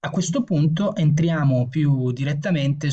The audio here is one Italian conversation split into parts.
A questo punto entriamo più direttamente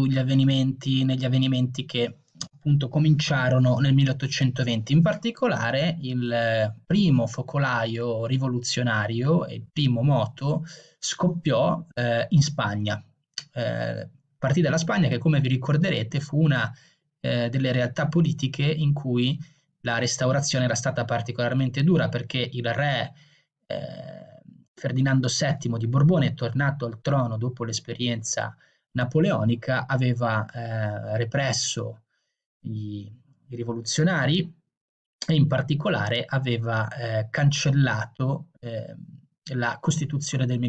negli avvenimenti che appunto cominciarono nel 1820. In particolare il primo focolaio rivoluzionario e il primo moto scoppiò in Spagna. Partì dalla Spagna che, come vi ricorderete, fu una delle realtà politiche in cui la restaurazione era stata particolarmente dura perché il re Ferdinando VII di Borbone, tornato al trono dopo l'esperienza napoleonica, aveva represso i rivoluzionari e in particolare aveva cancellato la Costituzione del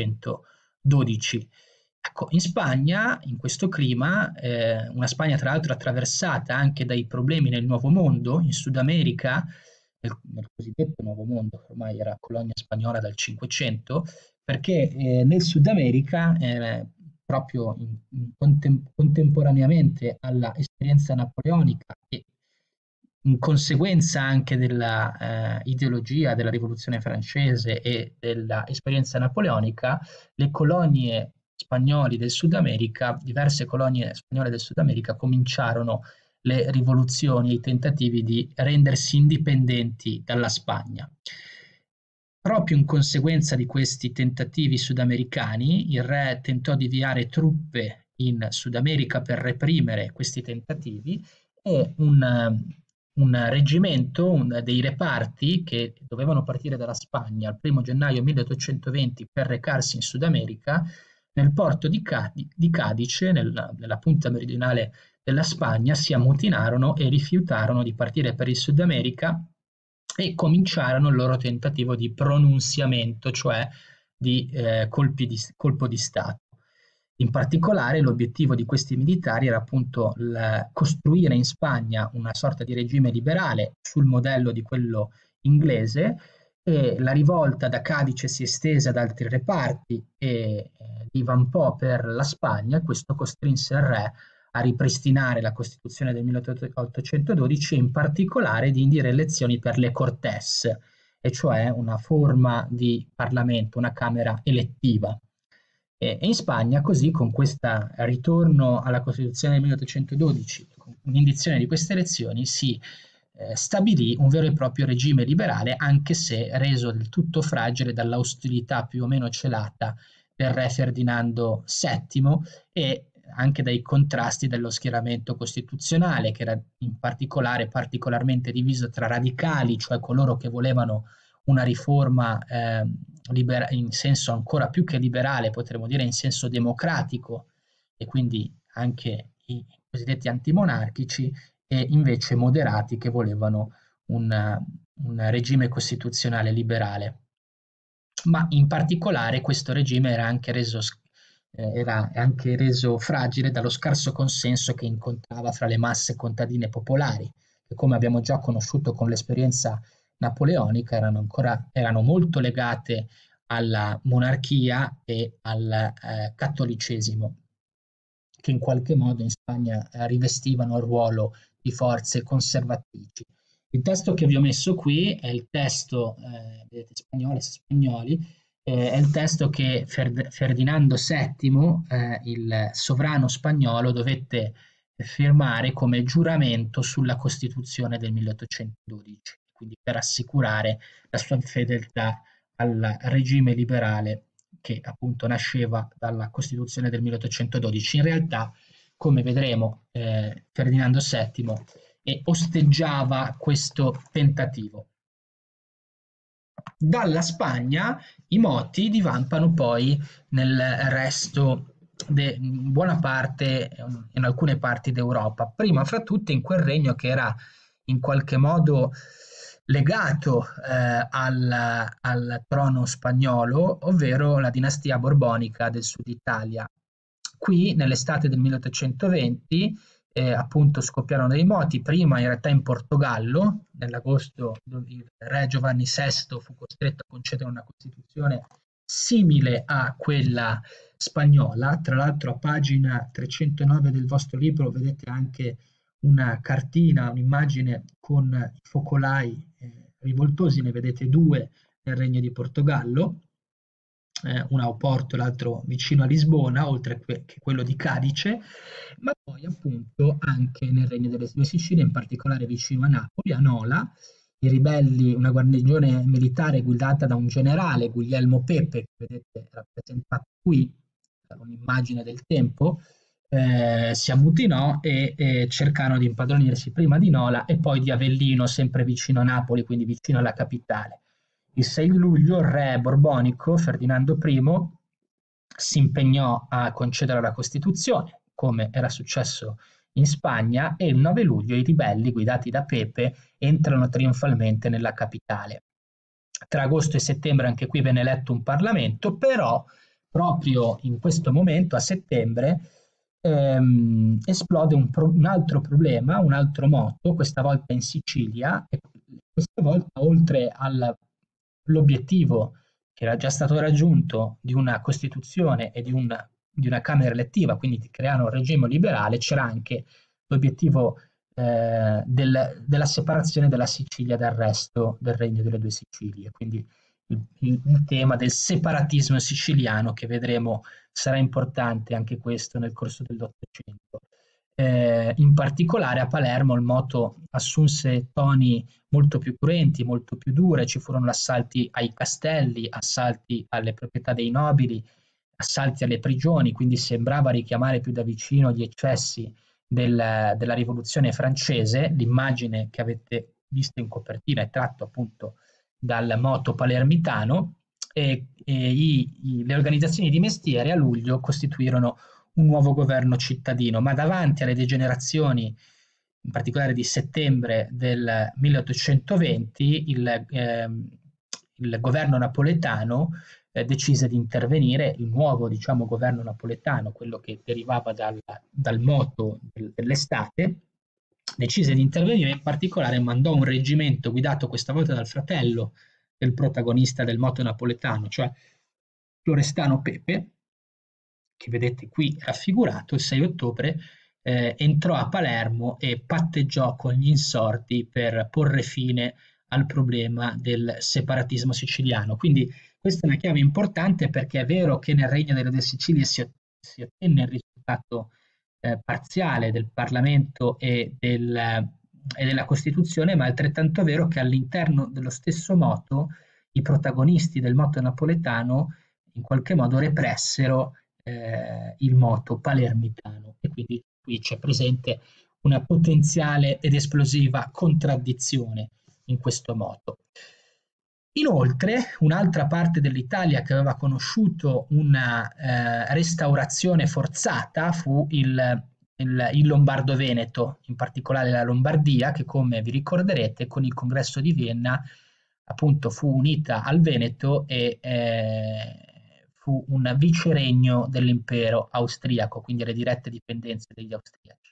1812. Ecco, in Spagna, in questo clima, una Spagna tra l'altro attraversata anche dai problemi nel Nuovo Mondo, in Sud America, nel cosiddetto Nuovo Mondo, che ormai era colonia spagnola dal Cinquecento, perché nel Sud America, proprio contemporaneamente alla esperienza napoleonica e in conseguenza anche della ideologia della rivoluzione francese e dell'esperienza napoleonica, le colonie spagnoli del Sud America, diverse colonie spagnole del Sud America cominciarono le rivoluzioni e i tentativi di rendersi indipendenti dalla Spagna. Proprio in conseguenza di questi tentativi sudamericani, il re tentò di inviare truppe in Sud America per reprimere questi tentativi e un reggimento, dei reparti che dovevano partire dalla Spagna il 1° gennaio 1820 per recarsi in Sud America, nel porto di Cadice, nella punta meridionale della Spagna, si ammutinarono e rifiutarono di partire per il Sud America e cominciarono il loro tentativo di pronunziamento, cioè di colpo di Stato. In particolare l'obiettivo di questi militari era appunto costruire in Spagna una sorta di regime liberale sul modello di quello inglese, e la rivolta da Cadice si estese ad altri reparti e divampò per la Spagna. Questo costrinse il re a ripristinare la Costituzione del 1812 e in particolare di indire elezioni per le Cortes, e cioè una forma di Parlamento, una Camera elettiva. E in Spagna, così, con questo ritorno alla Costituzione del 1812, con l'indizione di queste elezioni, si stabilì un vero e proprio regime liberale, anche se reso del tutto fragile dall'ostilità più o meno celata del re Ferdinando VII e anche dai contrasti dello schieramento costituzionale, che era in particolare particolarmente diviso tra radicali, cioè coloro che volevano una riforma in senso ancora più che liberale, potremmo dire in senso democratico, e quindi anche i cosiddetti antimonarchici, e invece moderati che volevano un regime costituzionale liberale. Ma in particolare questo regime era anche reso fragile dallo scarso consenso che incontrava fra le masse contadine popolari, che, come abbiamo già conosciuto con l'esperienza napoleonica, erano molto legate alla monarchia e al cattolicesimo, che in qualche modo in Spagna rivestivano il ruolo di forze conservatrici. Il testo che vi ho messo qui è il testo, vedete, spagnoli, è il testo che Ferdinando VII, il sovrano spagnolo, dovette firmare come giuramento sulla Costituzione del 1812, quindi per assicurare la sua fedeltà al regime liberale che appunto nasceva dalla Costituzione del 1812. In realtà, come vedremo, Ferdinando VII osteggiava questo tentativo. Dalla Spagna i moti divampano poi nel resto, in buona parte, in alcune parti d'Europa, prima fra tutte in quel regno che era in qualche modo legato al trono spagnolo, ovvero la dinastia borbonica del Sud Italia. Qui, nell'estate del 1820, appunto scoppiarono dei moti, prima in realtà in Portogallo, nell'agosto il re Giovanni VI fu costretto a concedere una costituzione simile a quella spagnola. Tra l'altro a pagina 309 del vostro libro vedete anche una cartina, un'immagine con i focolai rivoltosi, ne vedete due nel Regno di Portogallo. uno a Oporto e l'altro vicino a Lisbona, oltre che quello di Cadice, ma poi appunto anche nel Regno delle Due Sicilie, in particolare vicino a Napoli, a Nola, i ribelli, una guarnigione militare guidata da un generale, Guglielmo Pepe, che vedete rappresentato qui, un'immagine del tempo, si ammutinò e cercarono di impadronirsi prima di Nola e poi di Avellino, sempre vicino a Napoli, quindi vicino alla capitale. Il 6 luglio il re borbonico Ferdinando I si impegnò a concedere la Costituzione, come era successo in Spagna, e il 9 luglio i ribelli, guidati da Pepe, entrano trionfalmente nella capitale. Tra agosto e settembre anche qui venne eletto un Parlamento, però proprio in questo momento, a settembre, esplode un altro problema, un altro moto, questa volta in Sicilia, e questa volta oltre all'obiettivo che era già stato raggiunto di una Costituzione e di una Camera elettiva, quindi di creare un regime liberale, c'era anche l'obiettivo della separazione della Sicilia dal resto del Regno delle Due Sicilie, quindi il tema del separatismo siciliano che vedremo sarà importante anche questo nel corso dell'Ottocento. In particolare a Palermo il moto assunse toni molto più cruenti, molto più dure, ci furono assalti ai castelli, assalti alle proprietà dei nobili, assalti alle prigioni, quindi sembrava richiamare più da vicino gli eccessi della rivoluzione francese. L'immagine che avete visto in copertina è tratto appunto dal moto palermitano e le organizzazioni di mestiere a luglio costituirono un nuovo governo cittadino, ma davanti alle degenerazioni, in particolare di settembre del 1820, il governo napoletano decise di intervenire, il nuovo diciamo, governo napoletano, quello che derivava dal moto dell'estate, decise di intervenire, in particolare mandò un reggimento guidato questa volta dal fratello del protagonista del moto napoletano, cioè Florestano Pepe, che vedete qui raffigurato, il 6 ottobre entrò a Palermo e patteggiò con gli insorti per porre fine al problema del separatismo siciliano. Quindi questa è una chiave importante perché è vero che nel Regno delle Due Sicilie si ottenne il risultato parziale del Parlamento e della Costituzione, ma è altrettanto vero che all'interno dello stesso moto i protagonisti del moto napoletano in qualche modo repressero il moto palermitano e quindi qui c'è presente una potenziale ed esplosiva contraddizione in questo moto. Inoltre, un'altra parte dell'Italia che aveva conosciuto una restaurazione forzata fu il Lombardo-Veneto, in particolare la Lombardia, che come vi ricorderete con il Congresso di Vienna appunto fu unita al Veneto e fu un viceregno dell'impero austriaco, quindi alle dirette dipendenze degli austriaci.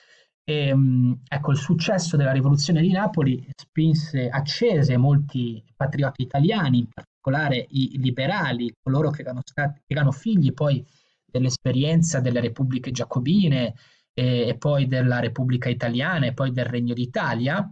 Ecco, il successo della rivoluzione di Napoli accese molti patrioti italiani, in particolare i liberali, coloro che erano figli poi dell'esperienza delle repubbliche giacobine e poi della Repubblica Italiana e poi del Regno d'Italia.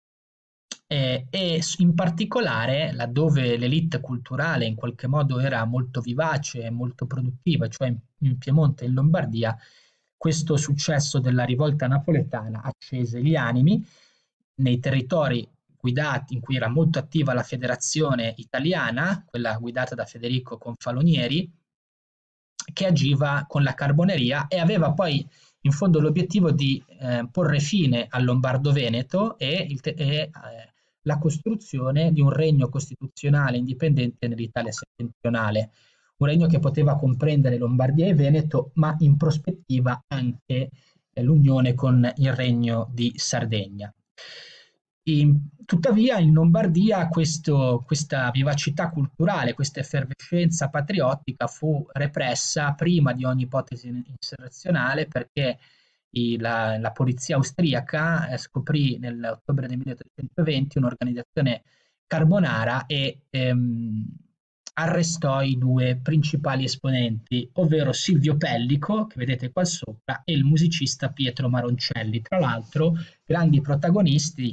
E in particolare laddove l'elite culturale in qualche modo era molto vivace e molto produttiva, cioè in Piemonte e in Lombardia, questo successo della rivolta napoletana accese gli animi nei territori guidati in cui era molto attiva la federazione italiana, quella guidata da Federico Confalonieri, che agiva con la carboneria e aveva poi in fondo l'obiettivo di porre fine al Lombardo-Veneto e la costruzione di un regno costituzionale indipendente nell'Italia settentrionale, un regno che poteva comprendere Lombardia e Veneto, ma in prospettiva anche l'unione con il regno di Sardegna. Tuttavia in Lombardia questa vivacità culturale, questa effervescenza patriottica fu repressa prima di ogni ipotesi insurrezionale perché la polizia austriaca scoprì nell'ottobre del 1820 un'organizzazione carbonara e arrestò i due principali esponenti, ovvero Silvio Pellico, che vedete qua sopra, e il musicista Pietro Maroncelli, tra l'altro grandi protagonisti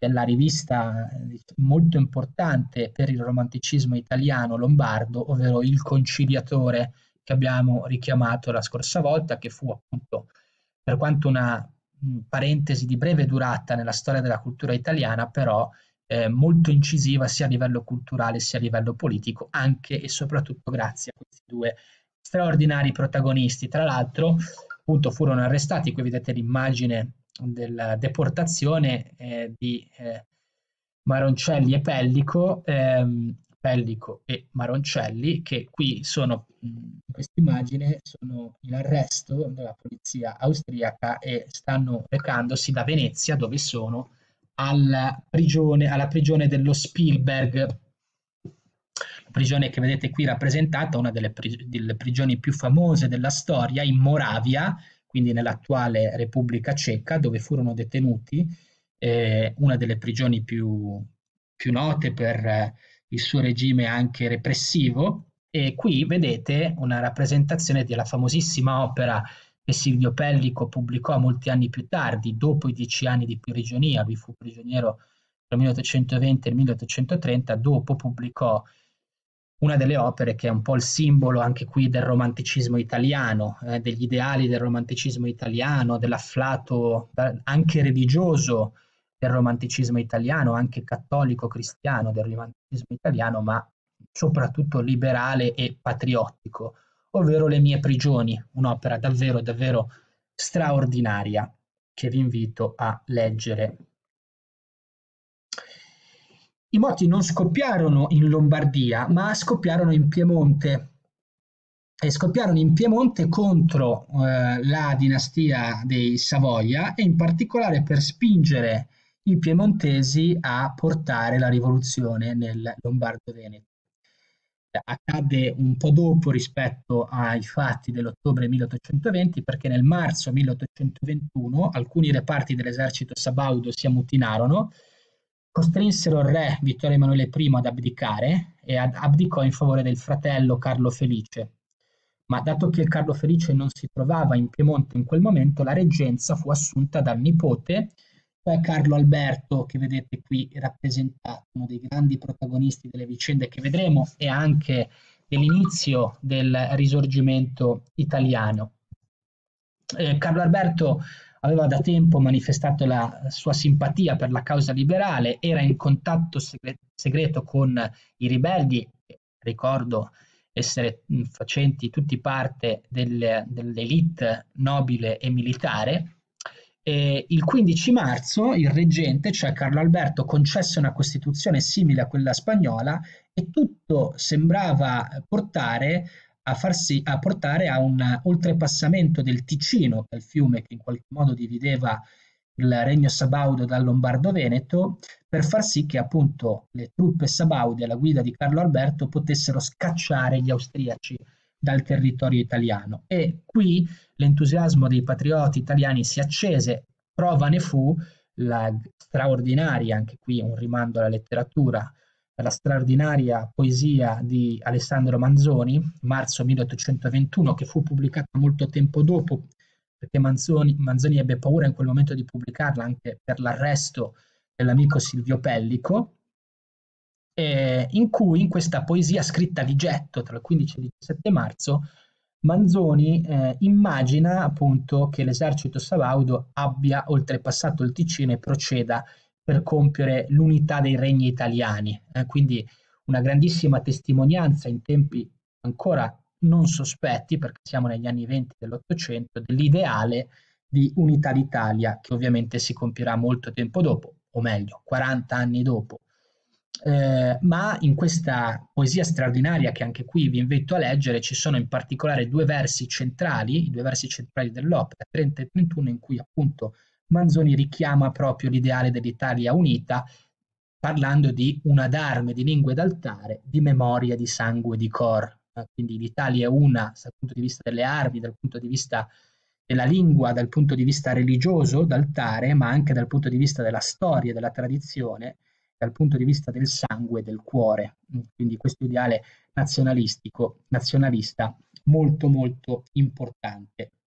della rivista molto importante per il romanticismo italiano lombardo, ovvero Il Conciliatore, che abbiamo richiamato la scorsa volta, che fu appunto, per quanto una parentesi di breve durata nella storia della cultura italiana, però molto incisiva sia a livello culturale sia a livello politico, anche e soprattutto grazie a questi due straordinari protagonisti. Tra l'altro, appunto, furono arrestati, qui vedete l'immagine della deportazione di Maroncelli e Pellico, Pellico e Maroncelli, che qui sono, in questa immagine, sono in arresto della polizia austriaca e stanno recandosi da Venezia, dove sono, alla prigione dello Spielberg, la prigione che vedete qui rappresentata, una delle prigioni più famose della storia, in Moravia, quindi nell'attuale Repubblica Ceca, dove furono detenuti, una delle prigioni più note per il suo regime anche repressivo. E qui vedete una rappresentazione della famosissima opera che Silvio Pellico pubblicò molti anni più tardi, dopo i 10 anni di prigionia. Lui fu prigioniero tra il 1820 e il 1830, dopo pubblicò una delle opere che è un po' il simbolo anche qui del romanticismo italiano, degli ideali del romanticismo italiano, dell'afflato anche religioso del romanticismo italiano, anche cattolico cristiano del romanticismo italiano, ma soprattutto liberale e patriottico, ovvero Le mie prigioni, un'opera davvero davvero straordinaria che vi invito a leggere. I moti non scoppiarono in Lombardia, ma scoppiarono in Piemonte. E scoppiarono in Piemonte contro la dinastia dei Savoia e in particolare per spingere i piemontesi a portare la rivoluzione nel Lombardo-Veneto. Accadde un po' dopo rispetto ai fatti dell'ottobre 1820, perché nel marzo 1821 alcuni reparti dell'esercito sabaudo si ammutinarono, costrinsero il re Vittorio Emanuele I ad abdicare e abdicò in favore del fratello Carlo Felice. Ma dato che Carlo Felice non si trovava in Piemonte in quel momento, la reggenza fu assunta dal nipote, cioè Carlo Alberto, che vedete qui rappresentato, uno dei grandi protagonisti delle vicende che vedremo e anche dell'inizio del Risorgimento italiano. Carlo Alberto aveva da tempo manifestato la sua simpatia per la causa liberale, era in contatto segreto con i ribelli, ricordo essere facenti tutti parte dell'elite nobile e militare. Il 15 marzo il reggente, cioè Carlo Alberto, concesse una costituzione simile a quella spagnola e tutto sembrava portare a un oltrepassamento del Ticino, che è il fiume che in qualche modo divideva il regno sabaudo dal Lombardo-Veneto, per far sì che appunto le truppe sabaude alla guida di Carlo Alberto potessero scacciare gli austriaci dal territorio italiano. E qui l'entusiasmo dei patrioti italiani si accese, prova ne fu la straordinaria, anche qui un rimando alla letteratura, la straordinaria poesia di Alessandro Manzoni, marzo 1821, che fu pubblicata molto tempo dopo, perché Manzoni ebbe paura in quel momento di pubblicarla anche per l'arresto dell'amico Silvio Pellico, in cui in questa poesia scritta di getto tra il 15 e il 17 marzo Manzoni immagina appunto che l'esercito sabaudo abbia oltrepassato il Ticino e proceda per compiere l'unità dei regni italiani, quindi una grandissima testimonianza in tempi ancora non sospetti, perché siamo negli anni 20 dell'Ottocento, dell'ideale di unità d'Italia che ovviamente si compierà molto tempo dopo, o meglio 40 anni dopo. Ma in questa poesia straordinaria che anche qui vi invito a leggere ci sono in particolare due versi centrali, i due versi centrali dell'opera, 30 e 31, in cui appunto Manzoni richiama proprio l'ideale dell'Italia unita, parlando di una d'arme, di lingue d'altare, di memoria, di sangue, di cor. Quindi l'Italia è una dal punto di vista delle armi, dal punto di vista della lingua, dal punto di vista religioso, d'altare, ma anche dal punto di vista della storia, della tradizione, dal punto di vista del sangue e del cuore. Quindi questo ideale nazionalistico, nazionalista, molto molto importante.